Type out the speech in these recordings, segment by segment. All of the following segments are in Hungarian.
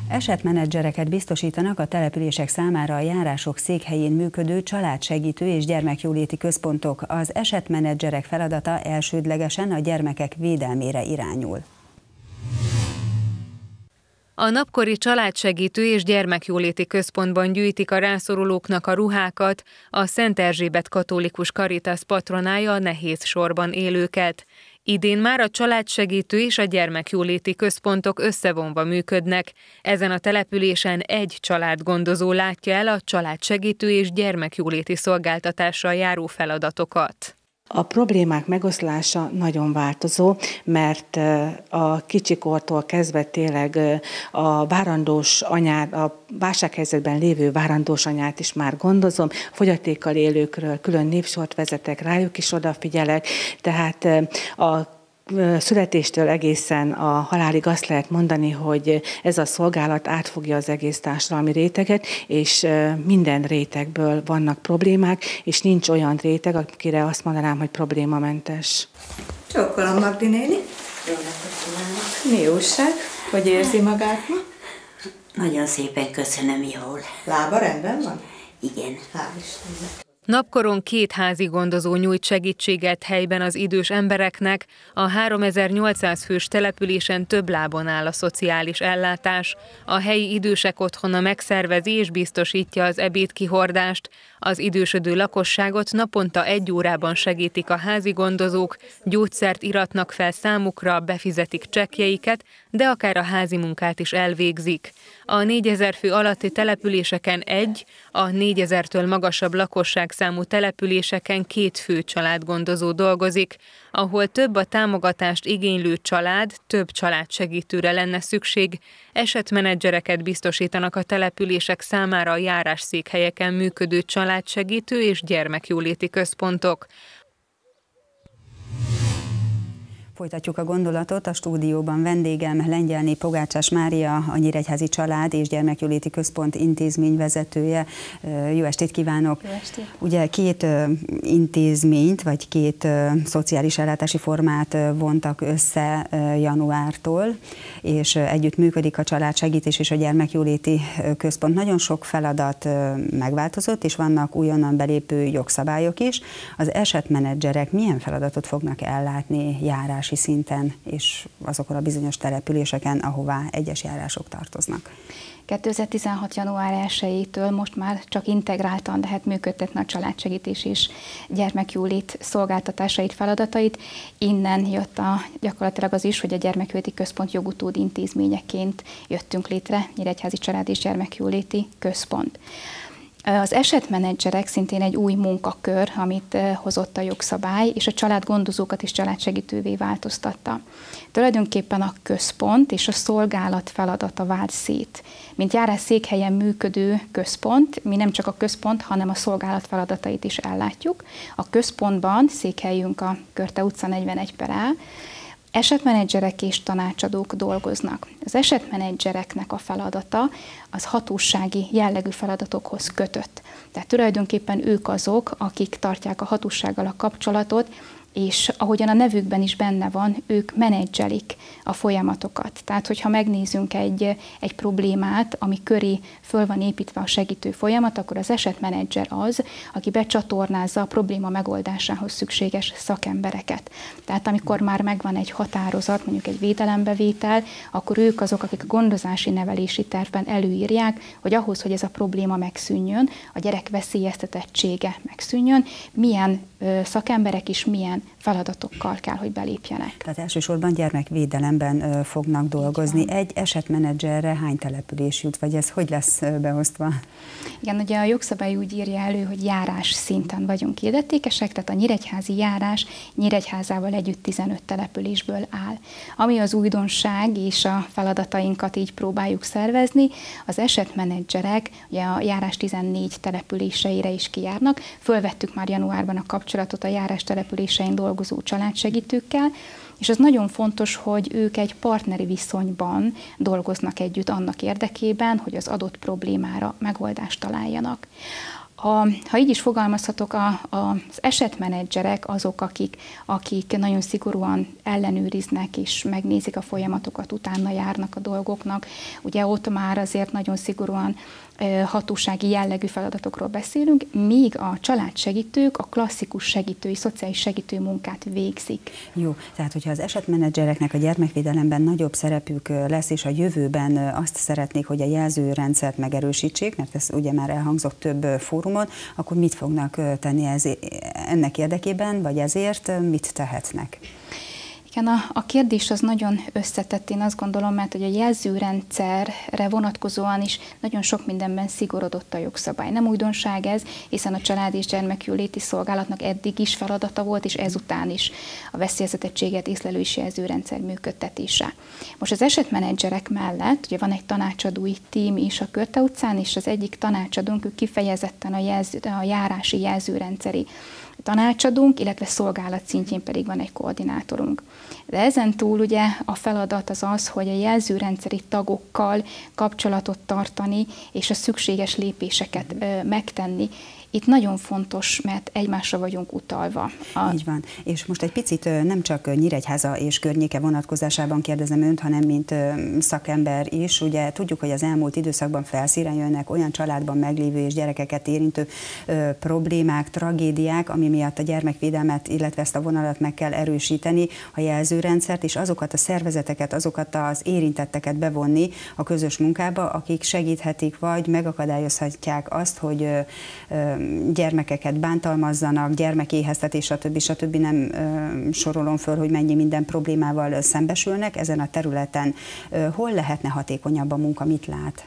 Esetmenedzsereket biztosítanak a települések számára a járások székhelyén működő családsegítő és gyermekjóléti központok. Az esetmenedzserek feladata elsődlegesen a gyermekek védelmére irányul. A napkori családsegítő és gyermekjóléti központban gyűjtik a rászorulóknak a ruhákat, a Szent Erzsébet Katolikus Caritas patronája a nehéz sorban élőket. Idén már a családsegítő és a gyermekjóléti központok összevonva működnek. Ezen a településen egy családgondozó látja el a családsegítő és gyermekjóléti szolgáltatással járó feladatokat. A problémák megoszlása nagyon változó, mert a kicsikortól kezdve tényleg a várandós anyát, a válsághelyzetben lévő várandós anyát is már gondozom, fogyatékkal élőkről külön névsort vezetek, rájuk is odafigyelek, tehát a születéstől egészen a halálig azt lehet mondani, hogy ez a szolgálat átfogja az egész társadalmi réteget, és minden rétegből vannak problémák, és nincs olyan réteg, akire azt mondanám, hogy problémamentes. Csókolom, Magdi néni. Jó napot kívánok. Mi újság? Hogy érzi magát ma? Nagyon szépen köszönöm, jól. Lába rendben van? Igen. Hál' Istennek. Napkoron 2 házi gondozó nyújt segítséget helyben az idős embereknek, a 3800 fős településen több lábon áll a szociális ellátás. A helyi idősek otthona megszervezi és biztosítja az ebédkihordást. Az idősödő lakosságot naponta 1 órában segítik a házi gondozók, gyógyszert iratnak fel számukra, befizetik csekkjeiket, de akár a házi munkát is elvégzik. A 4000 fő alatti településeken 1, a 4000-től magasabb lakosságszámú településeken 2 fő családgondozó dolgozik. Ahol több a támogatást igénylő család, több családsegítőre lenne szükség, esetmenedzsereket biztosítanak a települések számára a járásszékhelyeken működő családsegítő és gyermekjóléti központok. Folytatjuk a gondolatot, a stúdióban vendégem Lengyelné Pogácsás Mária, a Nyíregyházi Család és Gyermekjóléti Központ intézményvezetője. Jó estét kívánok! Jó estét! Ugye 2 intézményt, vagy 2 szociális ellátási formát vontak össze januártól, és együtt működik a Családsegítés és a Gyermekjóléti Központ. Nagyon sok feladat megváltozott, és vannak újonnan belépő jogszabályok is. Az esetmenedzserek milyen feladatot fognak ellátni járás szinten és azokon a bizonyos településeken, ahová egyes járások tartoznak? 2016. január 1-től most már csak integráltan lehet működtetni a családsegítés és gyermekjólét szolgáltatásait, feladatait. Innen jött gyakorlatilag az is, hogy a Gyermekjóléti Központ jogutód intézményeként jöttünk létre, Nyíregyházi Család és Gyermekjóléti Központ. Az esetmenedzserek szintén egy új munkakör, amit hozott a jogszabály, és a családgondozókat is családsegítővé változtatta. Tulajdonképpen a központ és a szolgálat feladata vált szét. Mint járásszékhelyen működő központ, mi nem csak a központ, hanem a szolgálat feladatait is ellátjuk. A központban székhelyünk a Körte utca 41/A, esetmenedzserek és tanácsadók dolgoznak. Az esetmenedzsereknek a feladata az hatósági jellegű feladatokhoz kötött. Tehát tulajdonképpen ők azok, akik tartják a hatósággal a kapcsolatot, és ahogyan a nevükben is benne van, ők menedzselik a folyamatokat. Tehát, hogyha megnézzünk egy problémát, ami köré föl van építve a segítő folyamat, akkor az esetmenedzser az, aki becsatornázza a probléma megoldásához szükséges szakembereket. Tehát amikor már megvan egy határozat, mondjuk egy védelembevétel, akkor ők azok, akik a gondozási nevelési tervben előírják, hogy ahhoz, hogy ez a probléma megszűnjön, a gyerek veszélyeztetettsége megszűnjön, milyen szakemberek is milyen feladatokkal kell, hogy belépjenek. Tehát elsősorban gyermekvédelemben fognak dolgozni. Egy esetmenedzserre hány település jut, vagy ez hogy lesz beosztva? Igen, ugye a jogszabály úgy írja elő, hogy járás szinten vagyunk illetékesek, tehát a nyíregyházi járás Nyíregyházával együtt 15 településből áll. Ami az újdonság és a feladatainkat így próbáljuk szervezni, az esetmenedzserek ugye a járás 14 településeire is kijárnak. Fölvettük már januárban a kapcsolatot a járás településein dolgozó családsegítőkkel, és az nagyon fontos, hogy ők egy partneri viszonyban dolgoznak együtt annak érdekében, hogy az adott problémára megoldást találjanak. Ha így is fogalmazhatok, az esetmenedzserek azok, akik nagyon szigorúan ellenőriznek és megnézik a folyamatokat, utána járnak a dolgoknak. Ugye ott már azért nagyon szigorúan hatósági jellegű feladatokról beszélünk, míg a családsegítők a klasszikus segítői, szociális segítő munkát végzik. Jó, tehát hogyha az esetmenedzsereknek a gyermekvédelemben nagyobb szerepük lesz, és a jövőben azt szeretnék, hogy a jelzőrendszert megerősítsék, mert ez ugye már elhangzott több fórumon, akkor mit fognak tenni ennek érdekében, vagy ezért mit tehetnek? Igen, a kérdés az nagyon összetett, én azt gondolom, mert hogy a jelzőrendszerre vonatkozóan is nagyon sok mindenben szigorodott a jogszabály. Nem újdonság ez, hiszen a Család és Gyermekjóléti Szolgálatnak eddig is feladata volt, és ezután is a veszélyeztetettséget észlelő és jelzőrendszer működtetése. Most az esetmenedzserek mellett ugye van egy tanácsadói tím is a Körte utcán, és az egyik tanácsadónk, ő kifejezetten a járási jelzőrendszeri tanácsadónk, illetve szolgálat szintjén pedig van egy koordinátorunk. De ezen túl ugye a feladat az, hogy a jelzőrendszeri tagokkal kapcsolatot tartani, és a szükséges lépéseket megtenni. Itt nagyon fontos, mert egymásra vagyunk utalva. Így van. És most egy picit nem csak Nyíregyháza és környéke vonatkozásában kérdezem önt, hanem mint szakember is. Ugye tudjuk, hogy az elmúlt időszakban felszínen jönnek olyan családban meglévő és gyerekeket érintő problémák, tragédiák, ami miatt a gyermekvédelmet, illetve ezt a vonalat meg kell erősíteni, a jelzőrendszert, és azokat a szervezeteket, azokat az érintetteket bevonni a közös munkába, akik segíthetik, vagy megakadályozhatják azt, hogy gyermekeket bántalmazzanak, gyermekéheztetés, stb. Nem sorolom föl, hogy mennyi minden problémával szembesülnek ezen a területen. Hol lehetne hatékonyabb a munka, mit lát?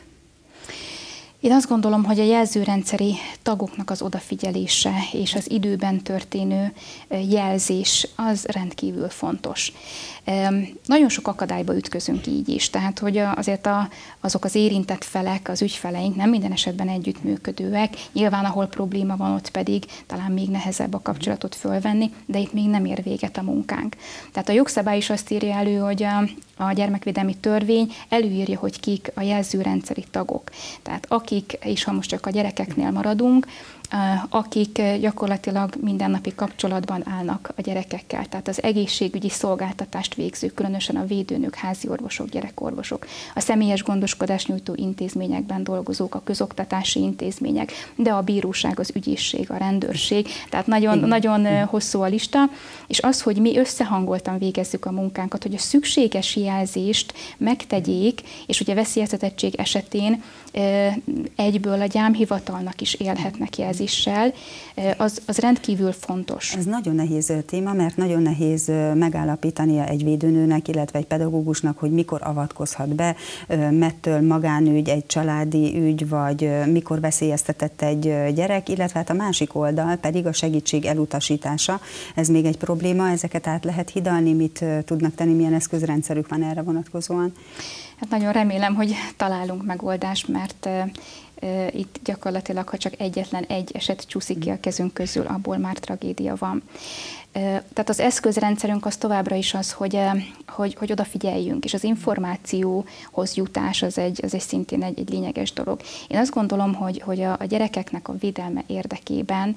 Én azt gondolom, hogy a jelzőrendszeri tagoknak az odafigyelése és az időben történő jelzés az rendkívül fontos. Nagyon sok akadályba ütközünk így is, tehát hogy azért azok az érintett felek, az ügyfeleink nem minden esetben együttműködőek, nyilván ahol probléma van, ott pedig talán még nehezebb a kapcsolatot fölvenni, de itt még nem ér véget a munkánk. Tehát a jogszabály is azt írja elő, hogy a gyermekvédelmi törvény előírja, hogy kik a jelzőrendszeri tagok. Tehát akik, és ha most csak a gyerekeknél maradunk, akik gyakorlatilag mindennapi kapcsolatban állnak a gyerekekkel. Tehát az egészségügyi szolgáltatást végző, különösen a védőnők, házi orvosok, gyerekorvosok, a személyes gondoskodást nyújtó intézményekben dolgozók, a közoktatási intézmények, de a bíróság, az ügyészség, a rendőrség, tehát nagyon hosszú a lista, és az, hogy mi összehangoltan végezzük a munkánkat, hogy a szükséges jelzést megtegyék, és ugye veszélyeztetettség esetén egyből a gyámhivatalnak is élhetnek jelzéssel, az rendkívül fontos. Ez nagyon nehéz téma, mert nagyon nehéz megállapítania egy védőnőnek, illetve egy pedagógusnak, hogy mikor avatkozhat be, mettől magánügy, egy családi ügy, vagy mikor veszélyeztetett egy gyerek, illetve hát a másik oldal pedig a segítség elutasítása. Ez még egy probléma, ezeket át lehet hidalni, mit tudnak tenni, milyen eszközrendszerük van erre vonatkozóan? Hát nagyon remélem, hogy találunk megoldást, mert itt gyakorlatilag, ha csak egyetlen egy eset csúszik ki a kezünk közül, abból már tragédia van. Tehát az eszközrendszerünk az továbbra is az, hogy odafigyeljünk, és az információhoz jutás az szintén egy lényeges dolog. Én azt gondolom, hogy a gyerekeknek a védelme érdekében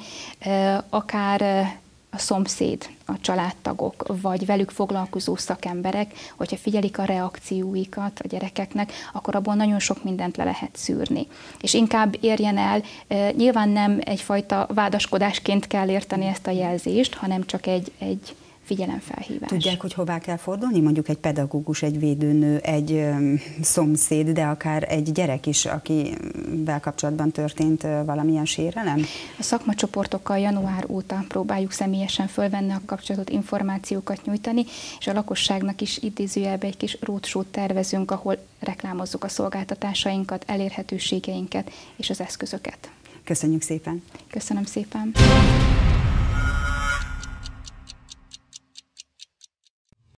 akár a szomszéd, a családtagok, vagy velük foglalkozó szakemberek, hogyha figyelik a reakcióikat a gyerekeknek, akkor abból nagyon sok mindent le lehet szűrni. És inkább érjen el, nyilván nem egyfajta vádaskodásként kell érteni ezt a jelzést, hanem csak egy figyelemfelhívás. Tudják, hogy hová kell fordulni? Mondjuk egy pedagógus, egy védőnő, egy szomszéd, de akár egy gyerek is, akivel kapcsolatban történt valamilyen sérelem? A szakmacsoportokkal január óta próbáljuk személyesen fölvenni a kapcsolatot, információkat nyújtani, és a lakosságnak is idézőjelben egy kis roadshow-t tervezünk, ahol reklámozzuk a szolgáltatásainkat, elérhetőségeinket és az eszközöket. Köszönjük szépen! Köszönöm szépen!